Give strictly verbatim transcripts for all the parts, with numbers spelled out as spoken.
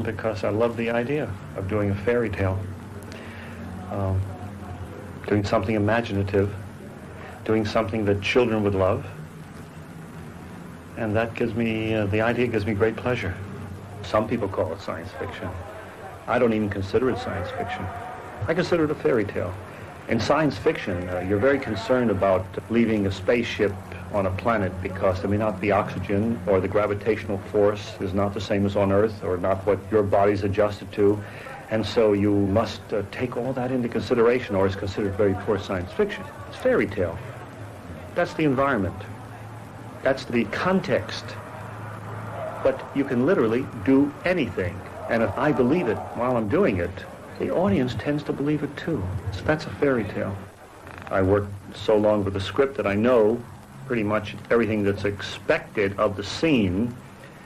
because I love the idea of doing a fairy tale, um, doing something imaginative, doing something that children would love, and that gives me, uh, the idea gives me great pleasure. Some people call it science fiction. I don't even consider it science fiction. I consider it a fairy tale. In science fiction, uh, you're very concerned about leaving a spaceship on a planet because there may not be oxygen, or the gravitational force is not the same as on Earth, or not what your body's adjusted to. And so you must uh, take all that into consideration, or it's considered very poor science fiction. It's fairy tale. That's the environment. That's the context. But you can literally do anything. And if I believe it while I'm doing it, the audience tends to believe it too. So that's a fairy tale. I worked so long with the script that I know pretty much everything that's expected of the scene,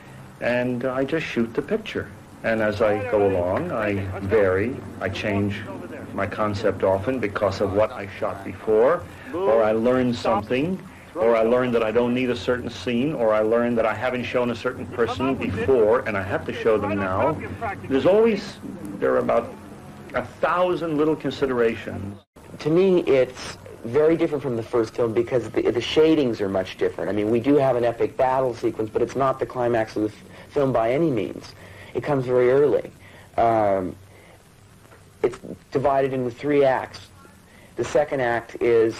and I just shoot the picture. And as I go along, I vary, I change my concept often because of what I shot before, or I learn something, or I learn that I don't need a certain scene, or I learn that I haven't shown a certain person before and I have to show them now. There's always, there are about a thousand little considerations. To me, it's very different from the first film because the, the shadings are much different. I mean, we do have an epic battle sequence, but it's not the climax of the f film by any means. It comes very early. Um, it's divided into three acts. The second act is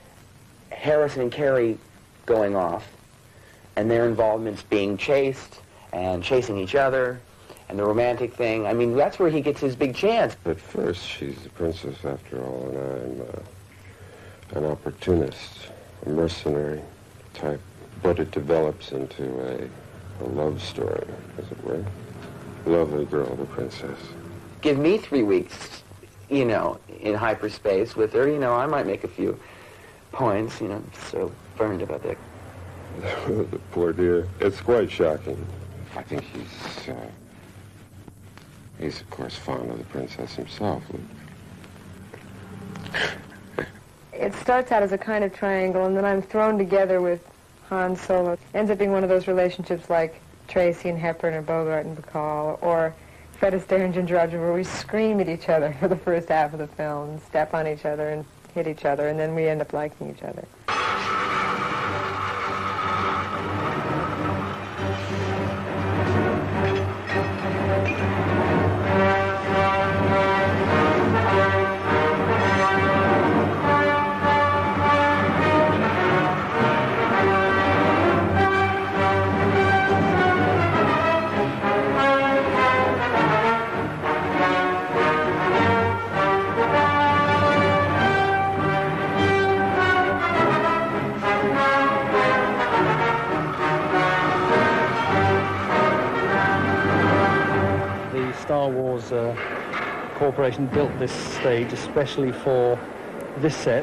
Harrison and Carrie going off, and their involvements being chased and chasing each other, and the romantic thing. I mean, that's where he gets his big chance. At first, she's the princess after all, and I'm uh, an opportunist, a mercenary type. But it develops into a, a love story, as it were. Lovely girl, the princess. Give me three weeks, you know, in hyperspace with her, you know, I might make a few points, you know, so burned about that. The poor dear. It's quite shocking. I think he's, uh, he's of course fond of the princess himself. It starts out as a kind of triangle, and then I'm thrown together with Han Solo. It ends up being one of those relationships like Tracy and Hepburn or Bogart and Bacall, or Fred Astaire and Ginger Rogers, where we scream at each other for the first half of the film, and step on each other and hit each other, and then we end up liking each other. Star Wars uh, Corporation built this stage especially for this set.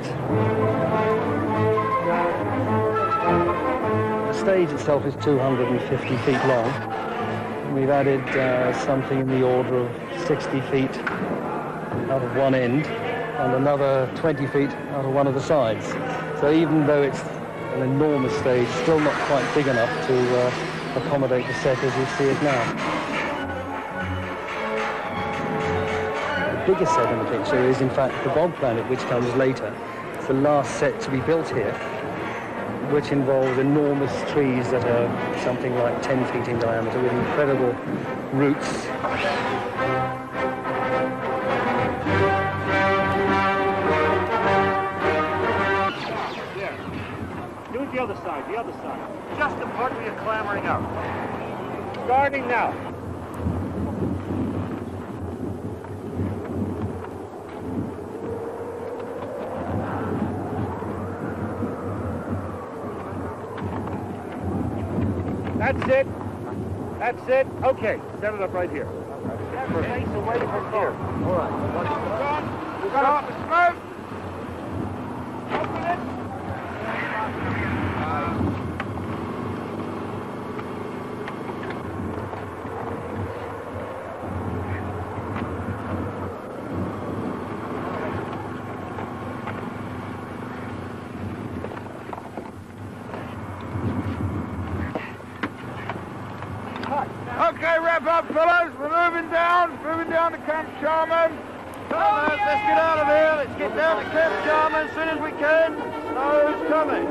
The stage itself is two hundred fifty feet long. We've added uh, something in the order of sixty feet out of one end and another twenty feet out of one of the sides. So even though it's an enormous stage, still not quite big enough to uh, accommodate the set as you see it now. The biggest set in the picture is, in fact, the Bog Planet, which comes later. It's the last set to be built here, which involves enormous trees that are something like ten feet in diameter with incredible roots. Yeah. Do it the other side, the other side. Just the part where you're clambering out. Starting now. That's it. That's it. Okay, set it up right here. Face away from here. All right. We've got off the smoke. Open it. Okay, wrap up, fellows. We're moving down. down to Camp Sharman. Come on, let's get out of here. Let's get down to Camp Sharman as soon as we can. Snow's coming.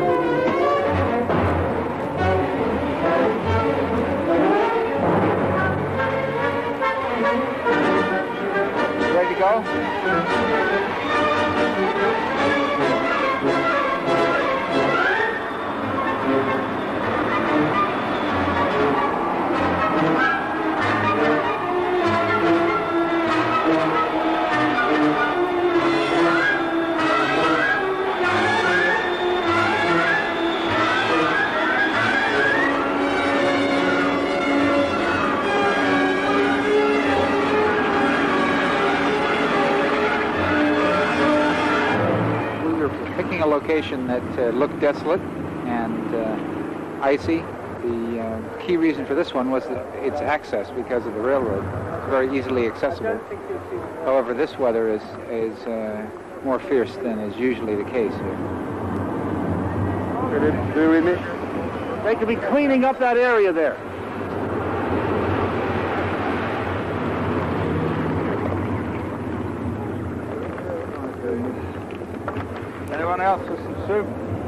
Ready to go? A location that uh, looked desolate and uh, icy. The uh, key reason for this one was that its access because of the railroad, very easily accessible. However, this weather is, is uh, more fierce than is usually the case here. They could be cleaning up that area there. Anyone else with some soup?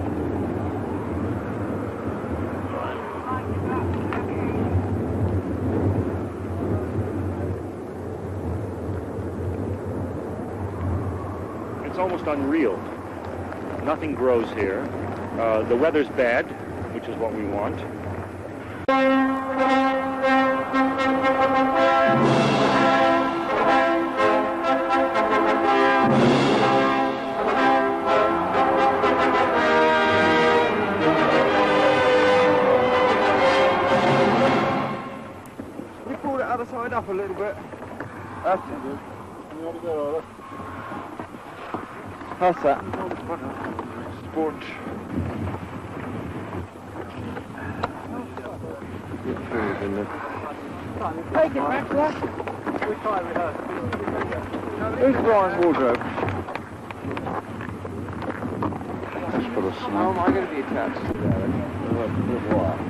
It's almost unreal. Nothing grows here. Uh, the weather's bad, which is what we want. Other side up a little bit. That's it. That's that. Sport. Good food, isn't it? Take it back to us. Who's Brian's wardrobe? Just for the How smell. am I going to be attached to that?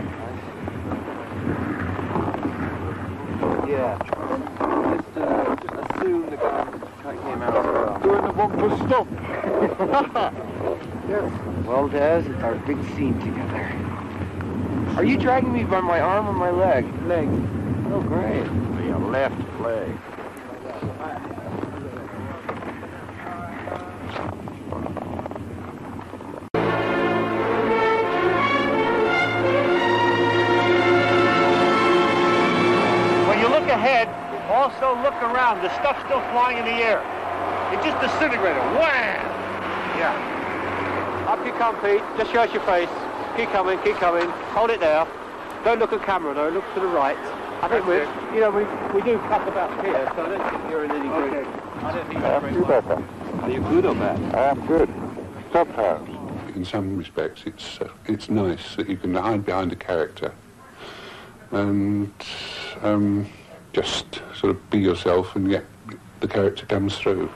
Yeah. Just, uh, just assume the guy came out as well. Doing the bumper stop. Yes. Well, Des, it's our big scene together. Are you dragging me by my arm or my leg? Leg. Oh, great. Your left leg. Ahead, also look around. The stuff's still flying in the air. It just disintegrated. Wham! Yeah. Up you come, Pete. Just show us your face. Keep coming, keep coming. Hold it there. Don't look at camera, though. Look to the right. I think we, you know, we we do cut about here, so I don't think you're in any Okay. group. I don't think I you're am too better. Are you good or bad? I am good. Sometimes. In some respects, it's uh, it's nice that you can hide behind a character and um, just sort of be yourself, and yet the character comes through.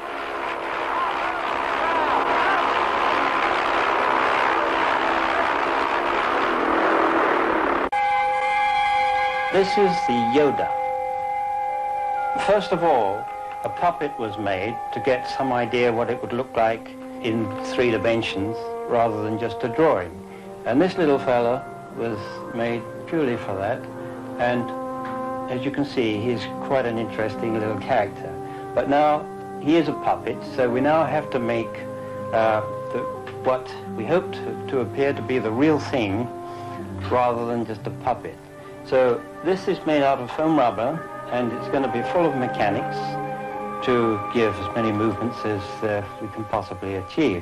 This is the Yoda. First of all, a puppet was made to get some idea what it would look like in three dimensions rather than just a drawing. And this little fella was made purely for that. And as you can see, he's quite an interesting little character. But now he is a puppet, so we now have to make uh, the, what we hope to, to appear to be the real thing rather than just a puppet. So this is made out of foam rubber, and it's going to be full of mechanics to give as many movements as uh, we can possibly achieve.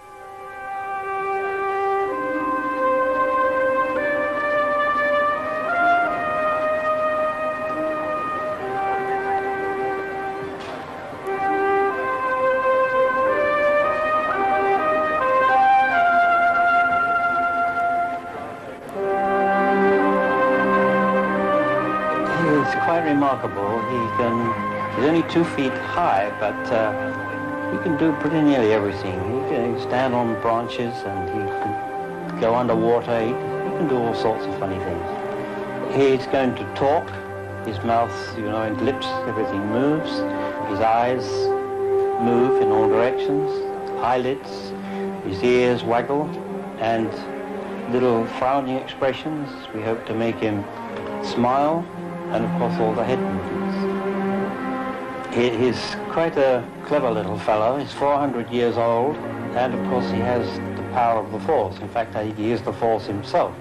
Remarkable. He can, he's only two feet high, but uh, he can do pretty nearly everything. He can stand on branches, and he can go underwater. He, he can do all sorts of funny things. He's going to talk His mouth, you know, and lips, everything moves. His eyes move in all directions, eyelids, his ears waggle, and little frowning expressions. We hope to make him smile, and of course all the head movements. He, he's quite a clever little fellow. He's four hundred years old, and of course he has the power of the Force. In fact, I think he is the Force himself.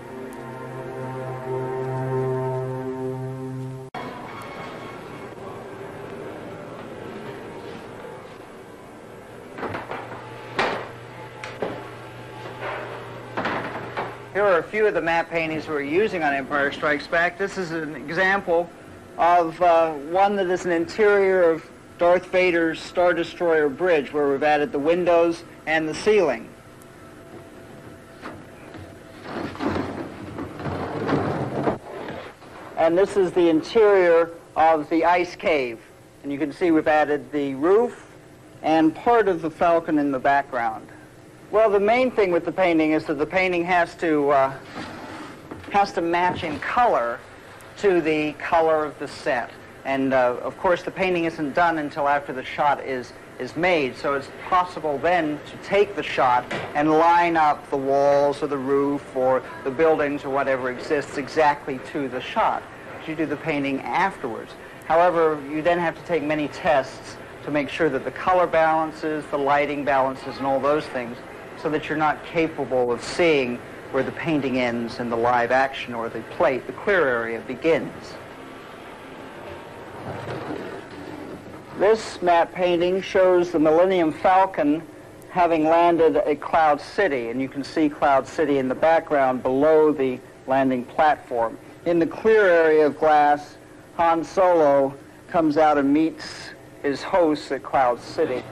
Here are a few of the matte paintings we're using on Empire Strikes Back. This is an example of uh, one that is an interior of Darth Vader's Star Destroyer bridge, where we've added the windows and the ceiling. And this is the interior of the ice cave. And you can see we've added the roof and part of the Falcon in the background. Well, the main thing with the painting is that the painting has to uh, has to match in color to the color of the set. And uh, of course, the painting isn't done until after the shot is is made. So it's possible then to take the shot and line up the walls or the roof or the buildings or whatever exists exactly to the shot. You do the painting afterwards. However, you then have to take many tests to make sure that the color balances, the lighting balances, and all those things, so that you're not capable of seeing where the painting ends and the live action or the plate, the clear area, begins. This matte painting shows the Millennium Falcon having landed at Cloud City, and you can see Cloud City in the background below the landing platform. In the clear area of glass, Han Solo comes out and meets his hosts at Cloud City.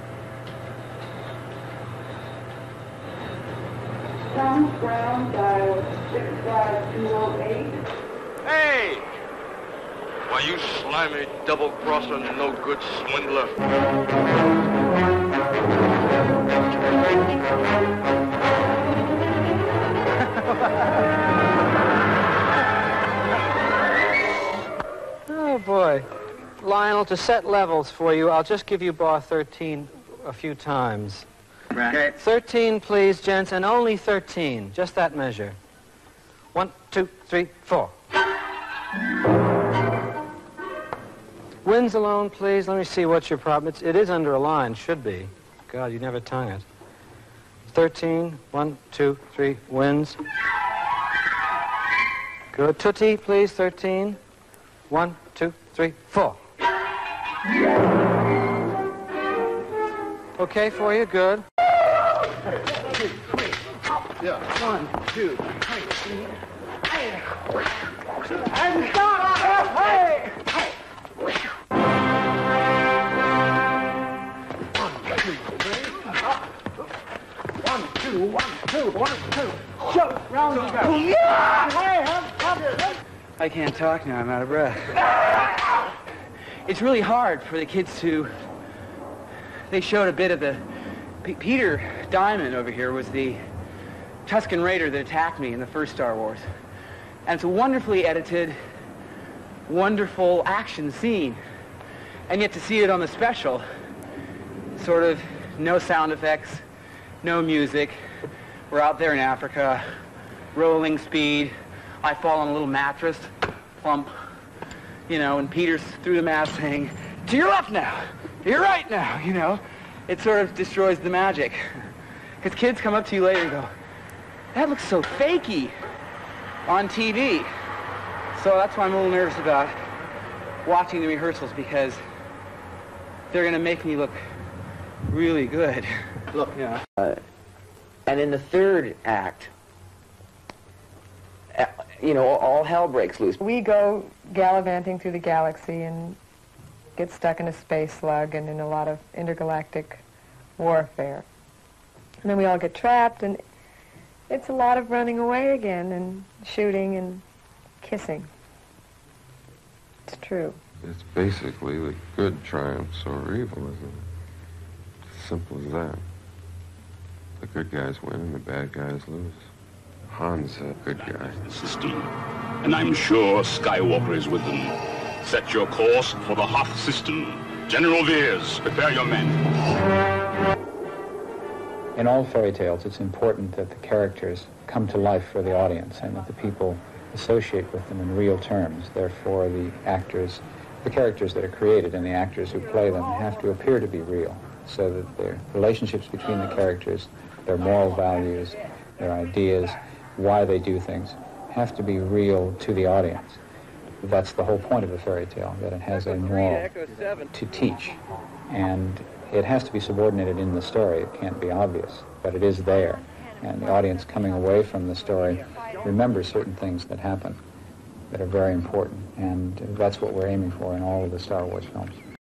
Thomas Brown, dial six five two oh eight. Hey! Why, you slimy, double-crossing, no-good swindler. Oh, boy. Lionel, to set levels for you, I'll just give you bar thirteen a few times. Okay. thirteen, please, gents, and only thirteen. Just that measure. One, two, three, four. Winds alone, please. Let me see what's your problem. It's, it is under a line, should be. God, you never tongue it. thirteen, one, two, three, winds. Good. Tutti, please, thirteen. One, two, three, four. Okay for you? Good. Yeah. One, two, three, hey. And stop! Hey! Hey! One, two, one, two, one, two. Show, round you go. Yeah! Hey, I can't talk now. I'm out of breath. It's really hard for the kids to... They showed a bit of the... P Peter Diamond over here was the Tusken Raider that attacked me in the first Star Wars. And it's a wonderfully edited, wonderful action scene. And yet to see it on the special, sort of no sound effects, no music. We're out there in Africa, rolling speed. I fall on a little mattress, plump, you know, and Peter's through the mask saying, to your left now, to your right now, you know. It sort of destroys the magic. Because kids come up to you later and go, that looks so fakey on T V. So that's why I'm a little nervous about watching the rehearsals, because they're going to make me look really good. Look, yeah. Uh, and in the third act, uh, you know, all hell breaks loose. We go gallivanting through the galaxy and get stuck in a space slug and in a lot of intergalactic warfare. And then we all get trapped, and it's a lot of running away again and shooting and kissing. It's true. It's basically the good triumphs over evil, isn't it? It's as simple as that. The good guys win and the bad guys lose. Han's a good guy. The system, and I'm sure Skywalker is with them. Set your course for the Hoth system. General Veers, prepare your men. In all fairy tales, it's important that the characters come to life for the audience and that the people associate with them in real terms. Therefore, the actors, the characters that are created and the actors who play them have to appear to be real, so that the relationships between the characters, their moral values, their ideas, why they do things, have to be real to the audience. That's the whole point of a fairy tale, that it has a moral to teach. And it has to be subordinated in the story. It can't be obvious, but it is there. And the audience coming away from the story remembers certain things that happen that are very important. And that's what we're aiming for in all of the Star Wars films.